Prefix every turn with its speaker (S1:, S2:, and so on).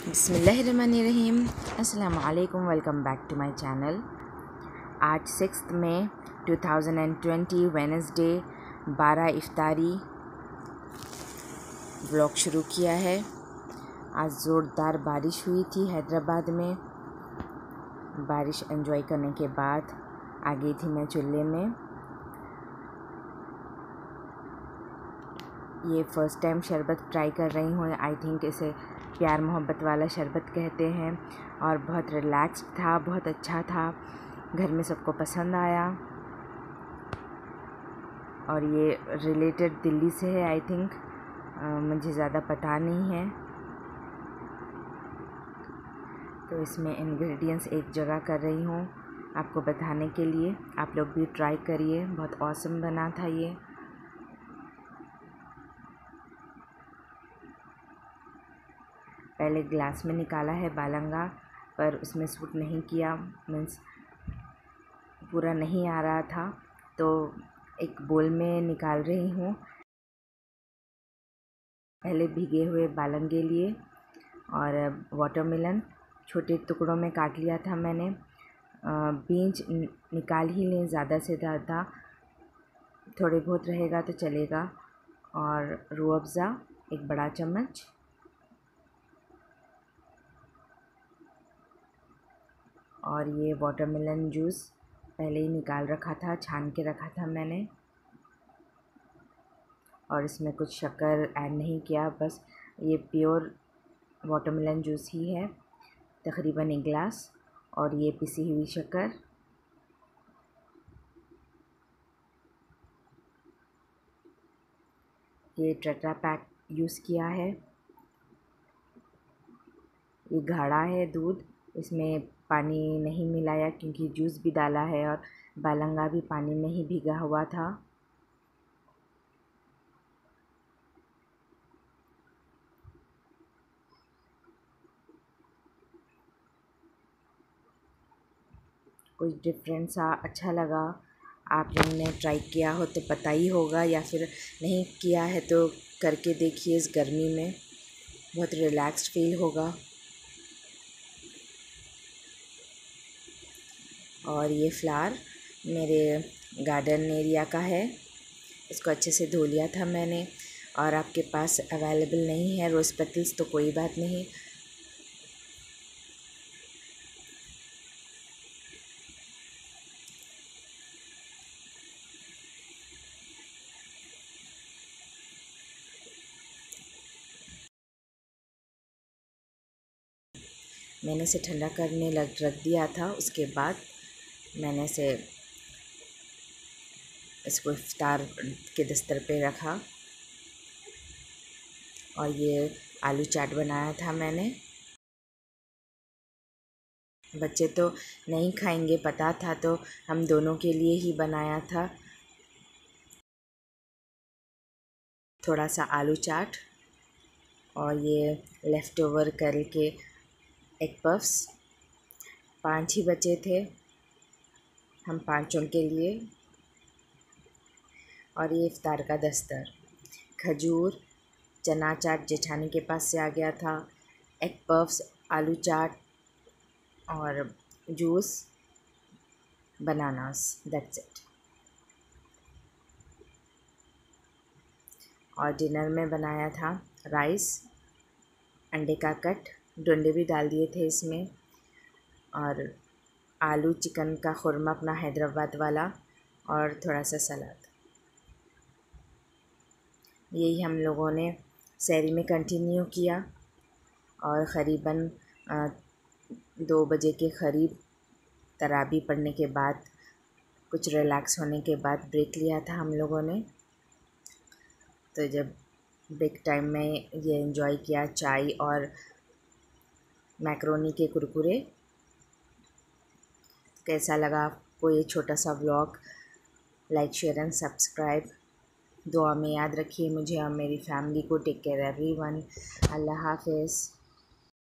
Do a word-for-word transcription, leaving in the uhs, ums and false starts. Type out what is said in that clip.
S1: बिस्मिल्लाहिर्रहमानिर्रहीम। अस्सलामु अलैकुम, welcome back to my channel. आज six May two thousand twenty Wednesday बारह इफ्तारी व्लॉग शुरू किया है। आज ज़ोरदार बारिश हुई थी हैदराबाद में। बारिश एंजॉय करने के बाद आ गई थी मैं चूल्हे में। ये फ़र्स्ट टाइम शरबत ट्राई कर रही हूँ। आई थिंक इसे प्यार मोहब्बत वाला शरबत कहते हैं और बहुत रिलैक्स्ड था, बहुत अच्छा था, घर में सबको पसंद आया। और ये रिलेटेड दिल्ली से है आई थिंक, मुझे ज़्यादा पता नहीं है। तो इसमें इंग्रेडिएंट्स एक जगह कर रही हूँ आपको बताने के लिए। आप लोग भी ट्राई करिए, बहुत ऑसम बना था ये। पहले ग्लास में निकाला है बालंगा, पर उसमें सूट नहीं किया, मीन्स पूरा नहीं आ रहा था, तो एक बोल में निकाल रही हूँ। पहले भीगे हुए बालंगे लिए और वाटरमेलन छोटे टुकड़ों में काट लिया था मैंने। बीज निकाल ही लें ज़्यादा से ज़्यादा, थोड़े बहुत रहेगा तो चलेगा। और रूह अफ़ज़ा एक बड़ा चम्मच, और ये वाटरमेलन जूस पहले ही निकाल रखा था, छान के रखा था मैंने। और इसमें कुछ शक्कर ऐड नहीं किया, बस ये प्योर वाटरमेलन जूस ही है, तकरीबन एक गिलास। और ये पिसी हुई शक्कर, ये टेट्रा पैक यूज़ किया है। ये गाढ़ा है दूध, इसमें पानी नहीं मिलाया क्योंकि जूस भी डाला है और बालंगा भी पानी में ही भीगा हुआ था। कुछ डिफरेंट सा अच्छा लगा। आप लोगों ने ट्राई किया हो तो पता ही होगा, या फिर नहीं किया है तो करके देखिए। इस गर्मी में बहुत रिलैक्स्ड फील होगा। और ये फ्लावर मेरे गार्डन एरिया का है, इसको अच्छे से धो लिया था मैंने। और आपके पास अवेलेबल नहीं है रोज़ पेटल्स तो कोई बात नहीं, मैंने इसे ठंडा करने लग रख दिया था। उसके बाद मैंने इसे इसको इफ्तार के दस्तर पे रखा। और ये आलू चाट बनाया था मैंने। बच्चे तो नहीं खाएंगे पता था, तो हम दोनों के लिए ही बनाया था। थोड़ा सा आलू चाट और ये लेफ़्ट ओवर करके एग पफ्स। पांच ही बचे थे हम पांचों के लिए। और ये इफ्तार का दस्तर, खजूर, चना चाट जेठानी के पास से आ गया था, एग पफ्स, आलू चाट और जूस, बनानास, दैट्स इट। और डिनर में बनाया था राइस, अंडे का कट, डंडे भी डाल दिए थे इसमें, और आलू चिकन का खुरमा अपना हैदराबाद वाला, और थोड़ा सा सलाद। यही हम लोगों ने सहरी में कंटिन्यू किया। और क़रीबन दो बजे के करीब तराबी पढ़ने के बाद, कुछ रिलैक्स होने के बाद ब्रेक लिया था हम लोगों ने। तो जब ब्रेक टाइम में ये एंजॉय किया, चाय और मैक्रोनी के कुरकुरे। कैसा लगा आपको ये छोटा सा vlog? Like, share and subscribe. दुआ में याद रखिए मुझे और मेरी फैमिली को। Take care everyone. अल्लाह हाफ़िज़।